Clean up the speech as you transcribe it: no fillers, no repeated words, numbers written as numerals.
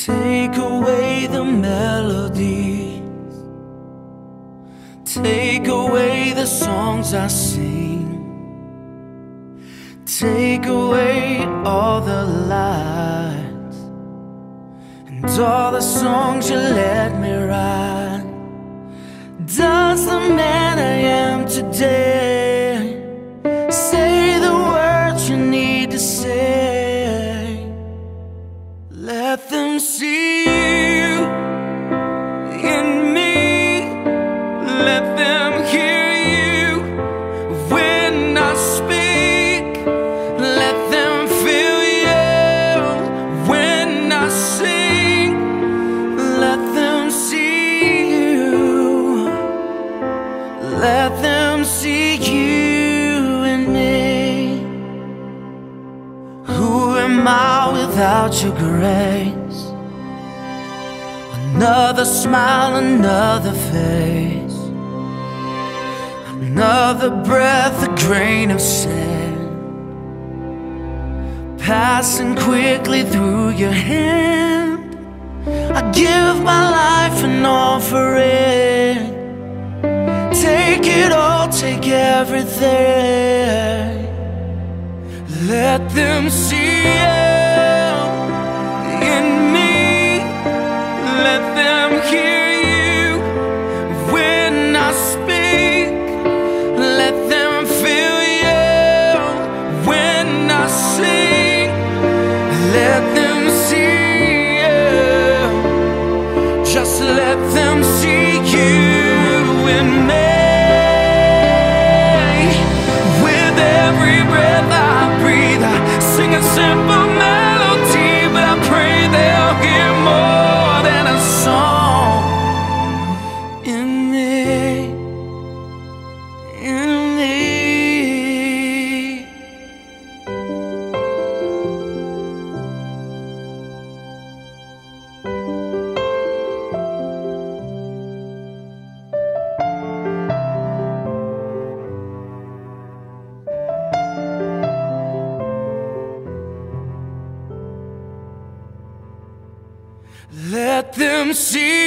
Take away the melodies, take away the songs I sing, take away all the lights and all the songs you let me write. Does the man I am today say the words you need to say? Let them see you in me, let them hear you when I speak, let them feel you when I sing. Let them see you, let them see you in me. Who am I without your grace? Another smile, another face, another breath, a grain of sand passing quickly through your hand. I give my life and offer it. Take it all, take everything. Let them see you in me, let them hear you when I speak, let them feel you when I sing. Let them see you, just let them see you in me. With every breath I breathe, I sing a simple melody, but I pray they'll hear more than a song in me, in me. Let them see